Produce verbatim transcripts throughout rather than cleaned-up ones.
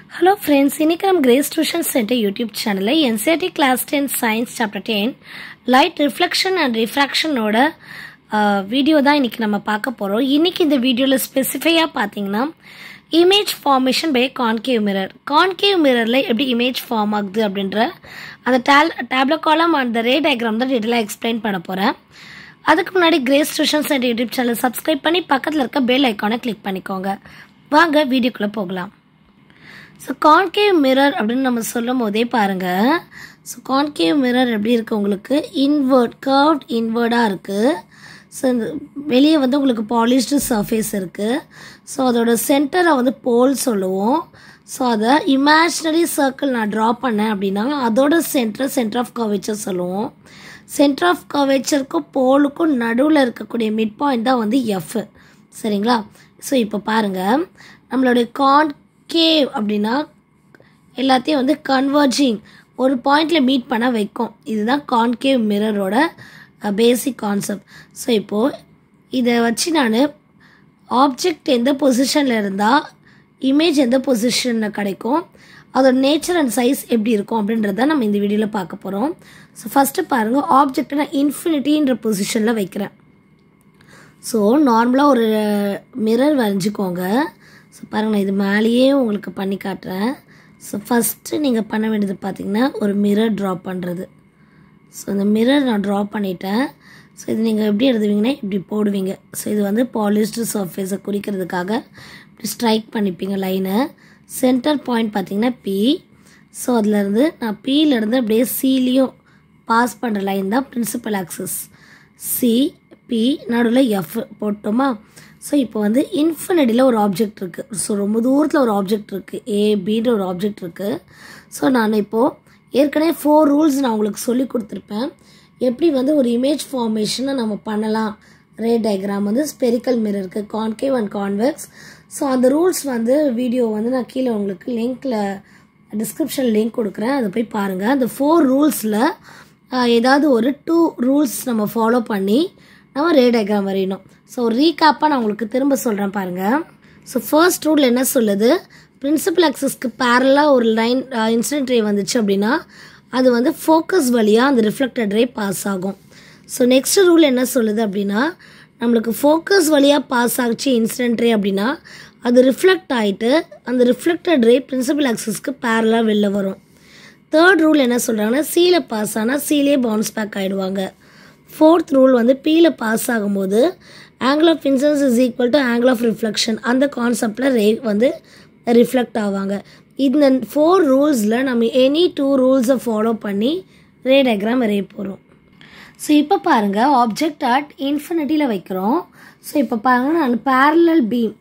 Hello friends, இன்னைக்கு நம்ம Grace Tuition Center YouTube channel N C E R T Class ten Science Chapter ten Light Reflection and Refraction ஓட video தான் இன்னைக்கு நம்ம பார்க்க போறோம். இன்னைக்கு இந்த வீடியோல ஸ்பெசிஃபையா பாத்தீங்கன்னா image formation by concave mirror. Concave mirrorல எப்படி image form ஆகுது அப்படின்ற அந்த tableau column and the ray diagram தான் டீடைலா எக்ஸ்பிளைன் பண்ண போறேன். அதுக்கு முன்னாடி Grace Tuition Center YouTube channel subscribe பண்ணி பக்கத்துல இருக்க bell icon-ஐ click பண்ணிக்கோங்க. வாங்க வீடியோக்குள்ள போகலாம். So concave mirror அப்படினு நம்ம சொல்லும்போதே பாருங்க. So concave mirror எப்படி இருக்கு உங்களுக்கு inward curved inward-ஆ இருக்கு. So வெளியே வந்து உங்களுக்கு polished surface இருக்கு. So அதோட சென்டரை வந்து pole சொல்லுவோம். So அத imaginary circle நான் draw பண்ணேன் அப்படினா அதோட சென்டர் center of curvature சொல்லுவோம். Center of curvature-க்கு போலுக்கும் நடுவுல இருக்கக்கூடிய mid point தான் வந்து F. சரிங்களா? So இப்போ பாருங்க நம்மளுடைய con concave அப்படினா எல்லாத்தையும் வந்து converging ஒரு பாயிண்ட்ல மீட் பண்ண வைக்கும். இதுதான் concave mirror-ஓட பேசிக் கான்செப்ட். ஸோ இப்போ இதை வச்சு நான் ஆப்ஜெக்ட் எந்த பொசிஷனில் இருந்தால் இமேஜ் எந்த பொசிஷனில் கிடைக்கும் அதோட நேச்சர் அண்ட் சைஸ் எப்படி இருக்கும் அப்படின்றத நம்ம இந்த வீடியோவில் பார்க்க போகிறோம். ஸோ ஃபஸ்ட்டு பாருங்கள், ஆப்ஜெக்டை நான் இன்ஃபினிட்டின்ற பொசிஷனில் வைக்கிறேன். ஸோ நார்மலாக ஒரு மிரர் வரைஞ்சிக்கோங்க. ஸோ பாருங்கள், நான் இது மேலேயே உங்களுக்கு பண்ணி காட்டுறேன். ஸோ ஃபஸ்ட்டு நீங்கள் பண்ண வேண்டியது பார்த்திங்கன்னா ஒரு மிரர் ட்ரா பண்ணுறது. ஸோ இந்த மிரர் நான் ட்ரா பண்ணிட்டேன். ஸோ இது நீங்கள் எப்படி எழுதுவீங்கன்னா இப்படி போடுவீங்க. ஸோ இது வந்து பாலிஸ்டு சர்ஃபேஸை குறிக்கிறதுக்காக இப்படி ஸ்ட்ரைக் பண்ணிப்பீங்க லைனை. சென்டர் பாயிண்ட் பார்த்திங்கன்னா பி. ஸோ அதிலேருந்து நான் பியிலேருந்து அப்படியே சிலையும் பாஸ் பண்ணுற லைன் தான் பிரின்சிபல் ஆக்சிஸ். சி பி நடுவில் எஃப் போட்டோமா. ஸோ இப்போ வந்து இன்ஃபினிட்டியில் ஒரு ஆப்ஜெக்ட் இருக்குது. ஸோ ரொம்ப தூரத்தில் ஒரு ஆப்ஜெக்ட் இருக்குது, ஏபின்ற ஒரு ஆப்ஜெக்ட் இருக்குது. ஸோ நான் இப்போது ஏற்கனவே ஃபோர் ரூல்ஸ் நான் உங்களுக்கு சொல்லி கொடுத்துருப்பேன். எப்படி வந்து ஒரு இமேஜ் ஃபார்மேஷனை நம்ம பண்ணலாம். ரே டயக்ராம் வந்து ஸ்பெரிக்கல் மிரருக்கு கான்கேவ் அண்ட் கான்வெக்ஸ். ஸோ அந்த ரூல்ஸ் வந்து வீடியோ வந்து நான் கீழே உங்களுக்கு லிங்க்கில் டிஸ்கிரிப்ஷன் லிங்க் கொடுக்குறேன், அதை போய் பாருங்கள். அந்த ஃபோர் ரூல்ஸில் ஏதாவது ஒரு டூ ரூல்ஸ் நம்ம ஃபாலோ பண்ணி நம்ம ரே டயக்ராம் வரையணும். ஸோ ரீகேப்பாக நான் உங்களுக்கு திரும்ப சொல்கிறேன் பாருங்கள். ஸோ ஃபர்ஸ்ட் ரூல் என்ன சொல்லுது, பிரின்சிபல் ஆக்சிஸ்க்கு பேரலாக ஒரு லைன் இன்சிடென்ட் ரே வந்துச்சு அப்படின்னா அது வந்து ஃபோக்கஸ் வழியாக அந்த ரிஃப்ளெக்டட் ரே பாஸ் ஆகும். ஸோ நெக்ஸ்ட் ரூல் என்ன சொல்லுது அப்படின்னா நம்மளுக்கு ஃபோக்கஸ் வழியாக பாஸ் ஆகிச்சு இன்சிடென்ட் ரே அப்படின்னா அது ரிஃப்ளெக்ட் ஆகிட்டு அந்த ரிஃப்ளெக்டட் ரே பிரின்சிபல் ஆக்சிஸ்க்கு பேரலாக வெளில வரும். தேர்ட் ரூல் என்ன சொல்கிறாங்கன்னா சீல பாஸ் ஆனால் சீலே பவுன்ஸ் பேக் ஆகிடுவாங்க. ஃபோர்த் ரூல் வந்து பீயில் பாஸ் ஆகும்போது angle of incidence is equal to angle of reflection, அந்த கான்செப்டில் ரே வந்து ரிஃப்ளெக்ட் ஆவாங்க. இந்த ஃபோர் ரூல்ஸில் நம்ம எனி டூ ரூல்ஸை ஃபாலோ பண்ணி ரே டயக்ராம் வரைய போகிறோம். ஸோ இப்போ பாருங்கள், ஆப்ஜெக்ட் அட் இன்ஃபினிட்டியில் வைக்கிறோம். ஸோ இப்போ பாருங்கள், நான் பேரலல் பீம்.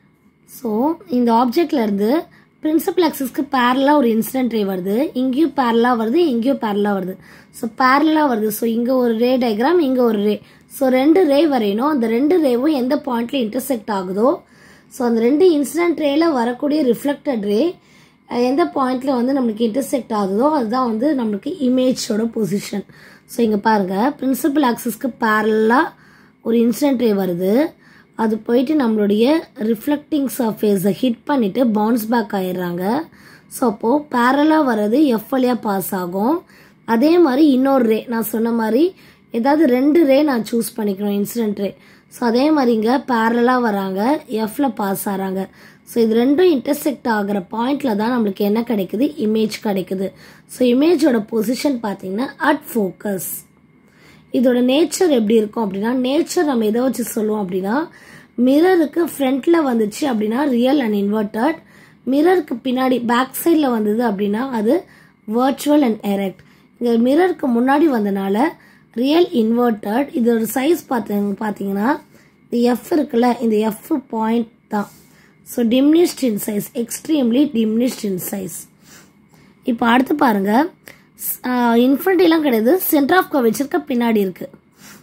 ஸோ இந்த ஆப்ஜெக்ட்லேருந்து பிரின்சிபல் ஆக்சிஸ்க்கு பேரலாக ஒரு இன்சிடென்ட் ரே வருது, இங்கேயும் பேரலாக வருது, இங்கேயும் பேரலாக வருது. ஸோ பேரலாக வருது. ஸோ இங்கே ஒரு ரே டயக்ராம், இங்கே ஒரு ரே. ஸோ ரெண்டு ரே வரையணும். அந்த ரெண்டு ரேவும் எந்த பாயிண்ட்ல இன்டர்செக்ட் ஆகுதோ ஸோ அந்த ரெண்டு இன்சிடென்ட் ரேல வரக்கூடிய ரிஃப்ளெக்டட் ரே எந்த பாயிண்ட்ல வந்து நம்மளுக்கு இன்டர்செக்ட் ஆகுதோ அதுதான் வந்து நம்மளுக்கு இமேஜோட பொசிஷன். ஸோ இங்கே பாருங்கள், பிரின்சிபல் ஆக்சிஸ்க்கு பேரலாக ஒரு இன்சிடென்ட் ரே வருது, அது போயிட்டு நம்மளுடைய ரிஃப்ளெக்டிங் சர்ஃபேஸை ஹிட் பண்ணிவிட்டு பவுன்ஸ் பேக் ஆயிடுறாங்க. ஸோ அப்போது பேரலாக வர்றது எஃப் வழியாக பாஸ் ஆகும். அதே மாதிரி இன்னொரு ரே நான் சொன்ன மாதிரி ஏதாவது ரெண்டு ரே நான் சூஸ் பண்ணிக்கணும் இன்சிடென்ட் ரே. ஸோ அதே மாதிரி இங்கே பேரலாக வராங்க, எஃப்ல பாஸ் ஆகிறாங்க. ஸோ இது ரெண்டும் இன்டர்செக்ட் ஆகிற பாயிண்டில் தான் நம்மளுக்கு என்ன கிடைக்குது, இமேஜ் கிடைக்குது. ஸோ இமேஜோட பொசிஷன் பார்த்தீங்கன்னா அட் ஃபோக்கஸ். இதோட நேச்சர் எப்படி இருக்கும் அப்படின்னா, நேச்சர் நம்ம எதை வச்சு சொல்லுவோம் அப்படின்னா மிரருக்கு ஃப்ரண்ட்டில் வந்துச்சு அப்படின்னா ரியல் அண்ட் இன்வெர்டட், மிரருக்கு பின்னாடி பேக் சைடில் வந்தது அப்படின்னா அது வர்ச்சுவல் அண்ட் எரெக்ட். இங்கே மிரருக்கு முன்னாடி வந்தனால ரியல் இன்வெர்டட். இதோட சைஸ் பார்த்து பார்த்தீங்கன்னா இந்த எஃப் இருக்குல்ல, இந்த எஃப் பாயிண்ட் தான். So diminished in size, extremely diminished in size. இப்போ அடுத்து பாருங்கள், இன்ஃபினிட்டிலாம் கிடையாது, சென்டர் ஆஃப் கர்வேச்சருக்கு பின்னாடி இருக்குது.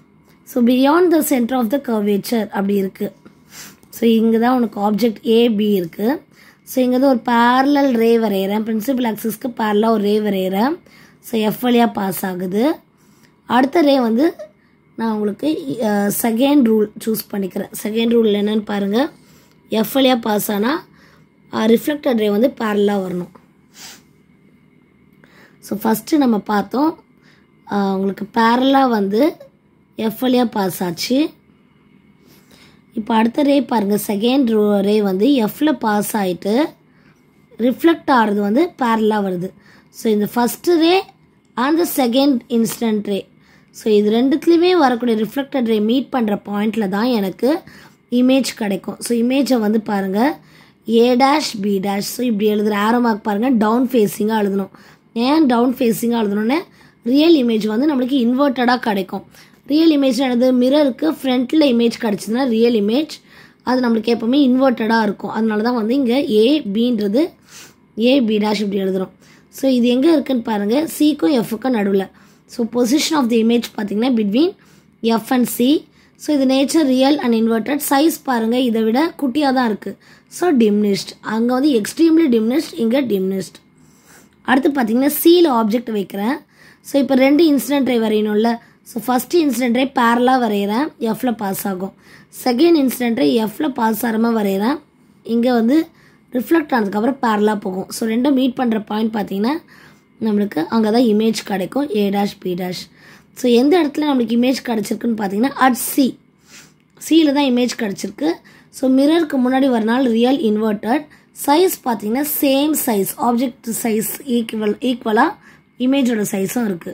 So beyond the centre of the curvature அப்படி இருக்குது. ஸோ இங்கே தான் உனக்கு ஆப்ஜெக்ட் ஏபி இருக்குது. ஸோ இங்கே தான் ஒரு பேரலல் ரே வரைகிறேன், பிரின்சிபல் ஆக்சிஸ்க்கு பேரலாக ஒரு ரே வரைகிறேன். ஸோ எஃப் வழியாக பாஸ் ஆகுது. அடுத்த ரே வந்து நான் உங்களுக்கு செகண்ட் ரூல் சூஸ் பண்ணிக்கிறேன். செகண்ட் ரூல் என்னன்னு பாருங்கள், எஃப் வழியாக பாஸ் ஆனால் ரிஃப்ளெக்டட் ரே வந்து பேரலாக வரணும். ஸோ ஃபஸ்ட்டு நம்ம பார்த்தோம் உங்களுக்கு பேரலாக வந்து எஃப் வழியாக பாஸ் ஆச்சு. இப்போ அடுத்த ரே பாருங்கள், செகண்ட் ரோ ரே வந்து எஃப்ல பாஸ் ஆகிட்டு ரிஃப்ளெக்ட் ஆகிறது வந்து பேரலாக வருது. ஸோ இந்த first ray and the second instant ray, so இது ரெண்டுத்துலேயுமே வரக்கூடிய ரிஃப்ளெக்டட் ரே மீட் பண்ணுற பாயிண்டில் தான் எனக்கு இமேஜ் கிடைக்கும். ஸோ இமேஜை வந்து பாருங்கள் A dash B dash. So இப்படி எழுதுகிற ஆரோ மார்க் பாருங்கள் டவுன் ஃபேஸிங்காக எழுதணும். ஏன் டவுன் ஃபேஸிங்காக எழுதணுன்னே ரியல் இமேஜ் வந்து நம்மளுக்கு இன்வெர்ட்டடாக கிடைக்கும். ரியல் இமேஜ் என்னது, மிரருக்கு ஃப்ரண்ட்டில் இமேஜ் கிடச்சிதுன்னா ரியல் இமேஜ் அது நம்மளுக்கு எப்போவுமே இன்வெர்ட்டடாக இருக்கும். அதனால தான் வந்து இங்கே ஏ பின்றது ஏ பி டேஷ் இப்படி எழுதுகிறோம். ஸோ இது எங்கே இருக்குதுன்னு பாருங்கள், சிக்கும் எஃப்க்கும் நடுவில். So position of the image பார்த்திங்கன்னா between F and C. So இது nature real and inverted. Size பாருங்கள் இதை விட குட்டியாக தான் இருக்குது. ஸோ டிம்னிஸ்ட், அங்கே வந்து எக்ஸ்ட்ரீம்லி டிம்னிஸ்ட், இங்கே டிம்னிஸ்ட். அடுத்து பார்த்திங்கன்னா சியில் ஆப்ஜெக்ட் வைக்கிறேன். ஸோ இப்போ ரெண்டு இன்சிடென்ட் ரே வரையணும்ல. ஸோ ஃபஸ்ட்டு இன்சிடென்ட் ரே பேரலாக வரைகிறேன், எஃப்ல பாஸ் ஆகும். செகண்ட் இன்சிடென்ட் ரே எஃப்ல பாஸ் ஆகாமல் வரைகிறேன், இங்கே வந்து ரிஃப்ளெக்ட் ஆனதுக்கப்புறம் பேரலாக போகும். ஸோ ரெண்டும் மீட் பண்ணுற பாயிண்ட் பார்த்திங்கன்னா நம்மளுக்கு அங்கே தான் இமேஜ் கிடைக்கும், A dash B dash. So எந்த இடத்துல நம்மளுக்கு இமேஜ் கிடச்சிருக்குன்னு பார்த்தீங்கன்னா அட் சி, சியில் தான் இமேஜ் கிடச்சிருக்கு. ஸோ மிரருக்கு முன்னாடி வரனால ரியல் இன்வெர்ட்டட். சைஸ் பார்த்தீங்கன்னா same size, object size equal ஈக்குவலாக இமேஜோட சைஸும் இருக்குது.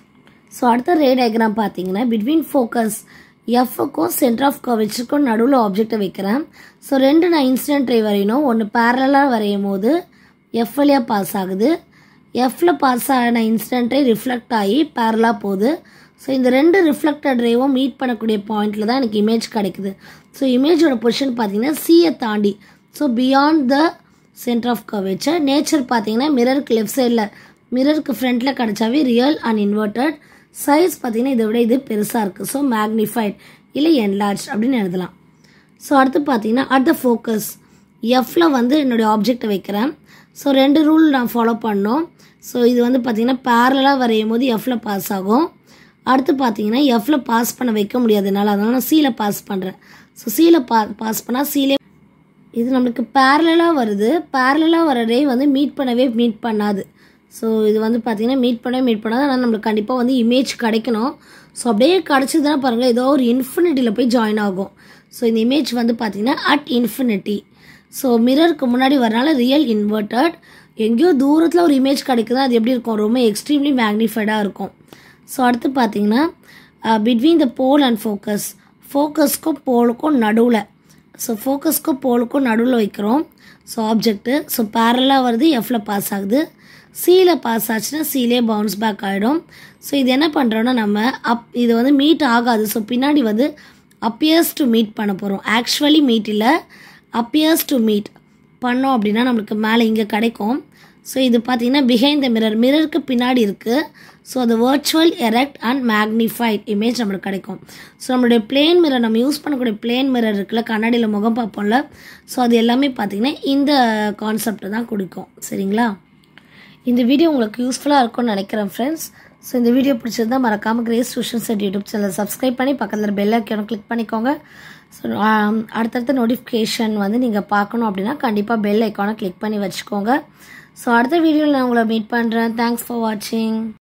ஸோ அடுத்த ரே டயக்ராம் பார்த்தீங்கன்னா பிட்வீன் ஃபோக்கஸ் எஃப்க்கும் சென்டர் ஆஃப் கர்வேச்சருக்கும் நடுவில் ஆப்ஜெக்டை வைக்கிறேன். ஸோ ரெண்டு நான் இன்சிடென்ட் ரே வரையணும். ஒன்று பேரலாக வரையும் போது எஃப் வழியாக பாஸ் ஆகுது, எஃப்ல பாஸ் ஆன இன்சிடென்ட் ரே ரிஃப்ளெக்ட் ஆகி பேரலாக போகுது. ஸோ இந்த ரெண்டு ரிஃப்ளெக்டட் ரேவும் மீட் பண்ணக்கூடிய பாயிண்டில் தான் எனக்கு இமேஜ் கிடைக்குது. ஸோ இமேஜோட பொசிஷன் பார்த்தீங்கன்னா சியை தாண்டி, so beyond the centre of curvature. Nature பார்த்தீங்கன்னா மிரருக்கு லெஃப்ட் சைடில், மிரருக்கு ஃப்ரண்ட்டில் கிடச்சாவே ரியல் அண்ட் இன்வெர்ட்டட். சைஸ் பார்த்தீங்கன்னா இதை விட இது பெருசாக இருக்குது, ஸோ மேக்னிஃபைட் இல்லை என்லார்ஜ் அப்படின்னு எழுதலாம். ஸோ அடுத்து பார்த்தீங்கன்னா அட் த ஃபோக்கஸ் எஃப்ல வந்து என்னுடைய ஆப்ஜெக்டை வைக்கிறேன். ஸோ ரெண்டு ரூல் நான் ஃபாலோ பண்ணோம். ஸோ இது வந்து பார்த்தீங்கன்னா பேரலாக வரையும் போது எஃப்ல பாஸ் ஆகும். அடுத்து பார்த்தீங்கன்னா எஃப்ல பாஸ் பண்ண வைக்க முடியாதுனால அதனால நான் சியில் பாஸ் பண்ணுறேன். ஸோ சியில் பா பாஸ் பண்ணால் சியிலே இது நம்மளுக்கு பேரலாக வருது. பேரலாக வர ரே வந்து மீட் பண்ணவே மீட் பண்ணாது. ஸோ இது வந்து பார்த்திங்கன்னா மீட் பண்ணவே மீட் பண்ணாது. ஆனால் நம்மளுக்கு கண்டிப்பாக வந்து இமேஜ் கிடைக்கணும். ஸோ அப்படியே கிடச்சிதுன்னா பாருங்கள் ஏதோ ஒரு இன்ஃபினிட்டியில் போய் ஜாயின் ஆகும். ஸோ இந்த இமேஜ் வந்து பார்த்திங்கன்னா அட் இன்ஃபினிட்டி. ஸோ மிரருக்கு முன்னாடி வரனால ரியல் இன்வெர்ட்டட். எங்கேயோ தூரத்தில் ஒரு இமேஜ் கிடைக்குது, அது எப்படி இருக்கும், ரொம்ப எக்ஸ்ட்ரீம்லி மேக்னிஃபைடாக இருக்கும். ஸோ அடுத்து பார்த்திங்கன்னா between the pole and focus, ஃபோக்கஸ்க்கும் போலுக்கும் நடுவில், ஸோ ஃபோக்கஸ்க்கும் போலுக்கும் நடுவில் வைக்கிறோம். ஸோ ஆப்ஜெக்ட்டு ஸோ பேரலாக வருது, எஃப்ல பாஸ் ஆகுது. சியில் பாஸ் ஆச்சுன்னா சியிலே பவுன்ஸ் பேக் ஆகிடும். ஸோ இது என்ன பண்ணுறோன்னா நம்ம அப் இது வந்து மீட் ஆகாது. ஸோ பின்னாடி வந்து அப்பியர்ஸ் டு மீட் பண்ண போகிறோம். ஆக்சுவலி மீட் இல்லை, அப்பியர்ஸ் டு மீட் பண்ணோம் அப்படின்னா நம்மளுக்கு மேலே இங்கே கிடைக்கும். ஸோ இது பார்த்திங்கன்னா பிஹைண்ட் த மிரர், மிரருக்கு பின்னாடி இருக்குது. ஸோ அது virtual erect and magnified image நம்மளுக்கு கிடைக்கும். ஸோ நம்மளுடைய பிளேன் மிரர், நம்ம யூஸ் பண்ணக்கூடிய பிளேன் மிரர் இருக்குல்ல, கண்ணாடியில் முகம் பார்ப்போம்ல, ஸோ அது எல்லாமே பார்த்திங்கன்னா இந்த கான்செப்ட் தான் கொடுக்கும். சரிங்களா? இந்த வீடியோ உங்களுக்கு யூஸ்ஃபுல்லாக இருக்கும்னு நினைக்கிறேன் ஃப்ரெண்ட்ஸ். ஸோ இந்த வீடியோ பிடிச்சிருந்தால் மறக்காமல் கிரேஸ் டியூஷன் செட் யூடியூப் சேனல் சப்ஸ்கிரைப் பண்ணி பக்கத்தில் பெல் ஐக்கானை கிளிக் பண்ணிக்கோங்க. ஸோ அடுத்தடுத்த நோட்டிஃபிகேஷன் வந்து நீங்கள் பார்க்கணும் அப்படின்னா கண்டிப்பாக பெல் ஐக்கானை கிளிக் பண்ணி வச்சுக்கோங்க. ஸோ அடுத்த வீடியோவில் நான் உங்களை மீட் பண்ணுறேன். தேங்க்ஸ் ஃபார் வாட்சிங்.